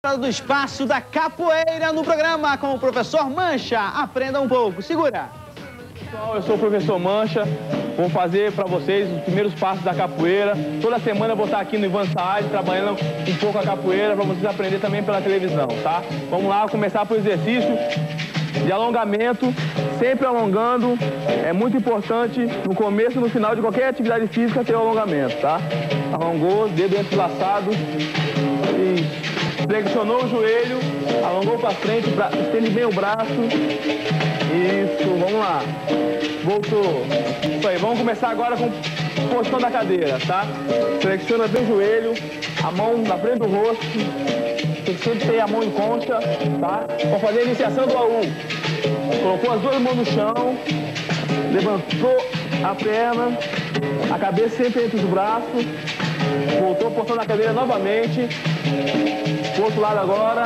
Do espaço da capoeira no programa com o professor Mancha. Aprenda um pouco, segura. Pessoal, eu sou o professor Mancha, vou fazer para vocês os primeiros passos da capoeira. Toda semana eu vou estar aqui no Ivan Saad trabalhando um pouco a capoeira para vocês aprenderem também pela televisão, tá? Vamos lá, começar por exercício de alongamento, sempre alongando. É muito importante no começo e no final de qualquer atividade física ter o alongamento, tá? Alongou, dedo entrelaçado e flexionou o joelho, alongou para frente, estende bem o braço. Isso, vamos lá. Voltou. Isso aí, vamos começar agora com posição da cadeira, tá? Flexiona bem o joelho, a mão na frente do rosto. Tem que sempre ter a mão em concha, tá? Vamos fazer a iniciação do AU. Colocou as duas mãos no chão, levantou a perna, a cabeça sempre entre os braços. Voltou a posição da cadeira novamente. Pro outro lado agora.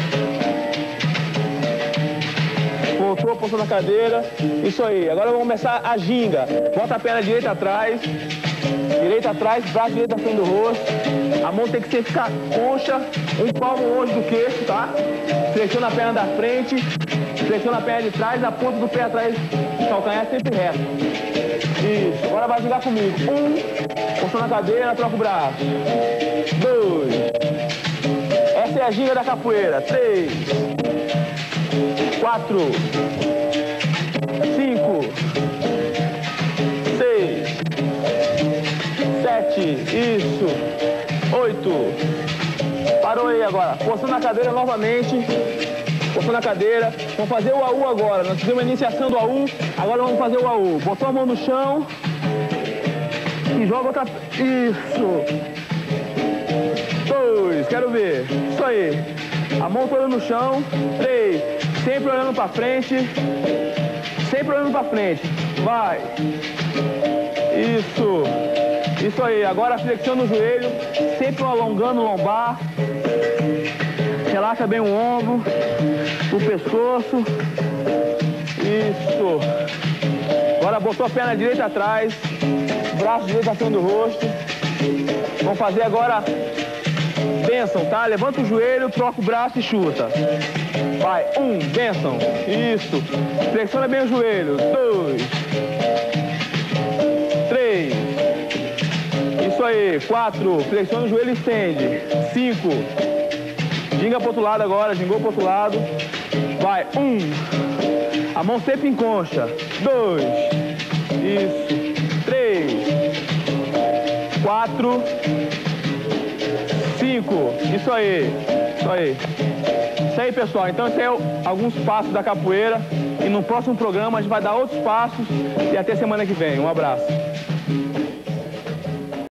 Voltou a posição da cadeira. Isso aí. Agora vamos começar a ginga. Bota a perna direita atrás. Direita atrás, braço direito na frente do rosto. A mão tem que sempre ficar concha, um palmo longe do queixo, tá? Flexiona a perna da frente. Flexiona a perna de trás, a ponta do pé atrás do calcanhar sempre reto. Isso. Agora vai gingar comigo. 1. Posição na cadeira, troca o braço. 2. Essa é a ginga da capoeira. 3, 4, 5, 6, 7, isso, 8. Parou aí agora. Posição na cadeira novamente. Posição na cadeira. Vamos fazer o AU agora. Nós fizemos a iniciação do AU. Agora vamos fazer o AU. Botou a mão no chão. E joga outra. Isso. 2, quero ver. Isso aí. A mão toda no chão. 3. Sempre olhando pra frente. Sempre olhando pra frente. Vai. Isso. Isso aí. Agora flexiona o joelho. Sempre alongando o lombar. Relaxa bem o ombro. O pescoço. Isso. Agora botou a perna direita atrás. Braço direito na frente do rosto. Vamos fazer agora bênção, tá? Levanta o joelho, troca o braço e chuta. Vai, 1, bênção. Isso. Flexiona bem o joelho. 2, 3. Isso aí. 4. Flexiona o joelho e estende. 5. Ginga pro outro lado agora. Gingou pro outro lado. Vai, 1. A mão sempre em concha. 2. Isso. 3. 4. 5. Isso aí. Isso aí. Isso aí, pessoal. Então, esses são alguns passos da capoeira. E no próximo programa a gente vai dar outros passos. E até semana que vem. Um abraço.